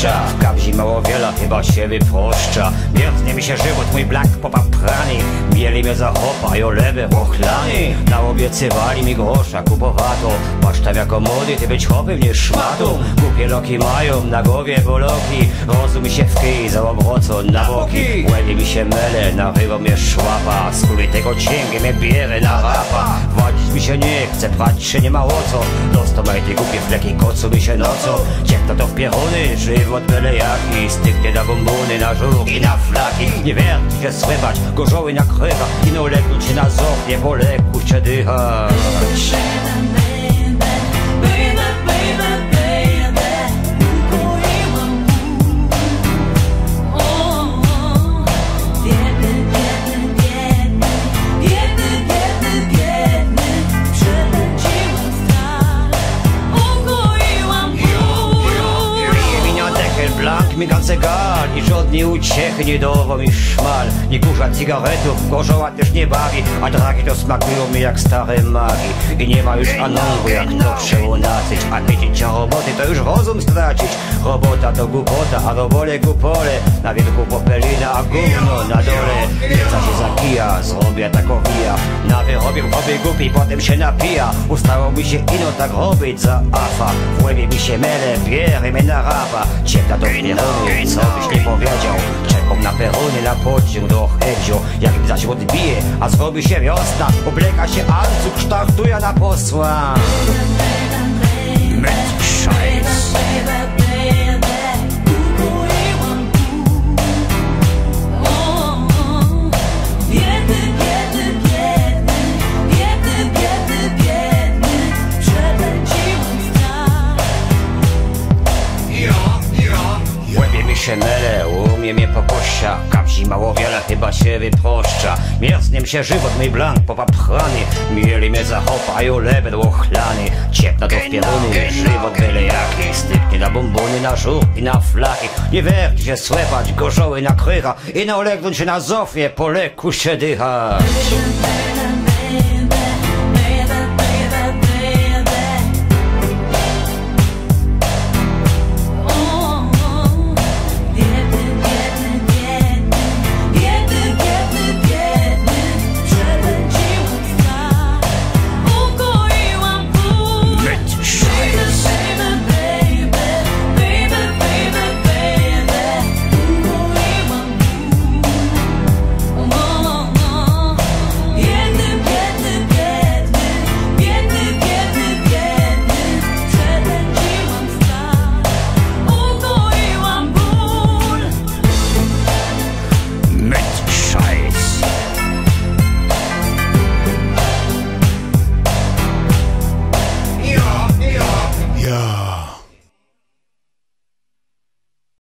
popuszcza. W kabzi mało wiele, chyba się wyproszcza. Mierznie mi się żywot, mój blak popaprany. Mieli mnie za hopa i olewy ochlany. Naobiecywali mi grosza kupowato. Patrz tam jako młody, ty być hopy mnie szmatą. Głupie loki mają, na głowie boloki. Rozum mi się w kij, za obrocą na boki. Łebie mi się mele, narywa mnie szłapa. Z tego cięgi mnie bierze na rapa. Wadzić mi się nie chce, prać się nie ma o co. Dostomaj te głupie fleki, kocu mi się nocą. Ciepło to w pieruny, żywot byle jaki. Styknie na bombony, na żółk i na flaki. Nie wierci się słychać, gorzoły na krywach. I no legnąć się na zoch, nie po leku się dychać. Migam cegal i żadnej uciechy nie dawał mi szmal. Nie kurza cygaretów, gorzoła też nie bawi. A dragi to smakują mi jak stare magi. I nie ma już anongu jak to przełonacyć. A widzicie roboty to już rozum stracić. Robota to głupota, a robole głupole. Na wierzchu popelina, a gówno na dole. Pieca się zakija, zrobię takowija. Na wyrobie robię głupi, potem się napija. Ustało mi się ino tak robić za afa. W łebie mi się mele, bierze mnie na rapa. Ciepła to co byś nie powiedział? Czekam na peronie, na pociąg do Edzio. Jak mi zaś odbije, a zrobi się wiosna. Obleka się Anzug, kształtuje na posła. Szajs. Się mele, umie mnie popuszcza. Kabzi mało wiele, chyba się wyproszcza. Mierznie mi się żywot, mój blank popapchany. Mieli mnie za hopa i olebet ochlany. Ciepna to w pieruny, żywot byle jaki. Styknie na bombony, na żółk i na flaki. Nie wierci się słychać, gorzoły na krycha. I na olegnąć się na zofie, po leku się dychać.